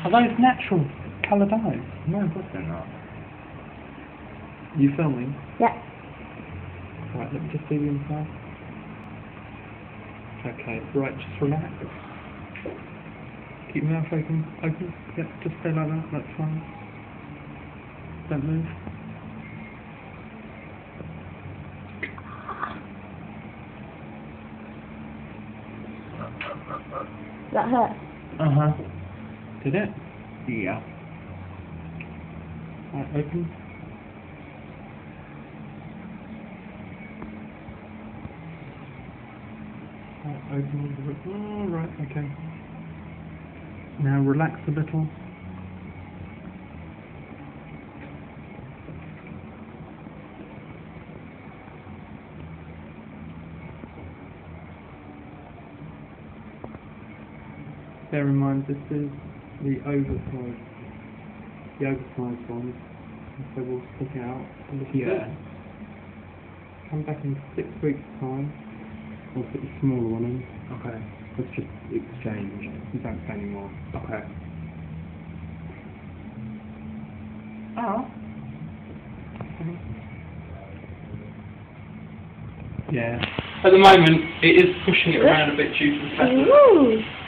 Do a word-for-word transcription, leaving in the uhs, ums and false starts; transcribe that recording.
Are those natural coloured eyes? No, of course they're not. You filming? Yeah. Right, let me just see the inside. Okay, right, just relax. Keep your mouth open, open. Yep, just stay like that, that's fine. Don't move. That hurt? Uh-huh. Did it? Yeah. Right, open. Right, open. Oh, right, okay. Now relax a little. Bear in mind this is the oversized, the oversized one, so we'll stick it out a little Yeah. bit. Come back in six weeks' time, we'll put the smaller one in. Okay. Let's just exchange, you don't pay anymore. Okay. Oh. Yeah. At the moment, it is pushing it around a bit due to the fact that Ooh.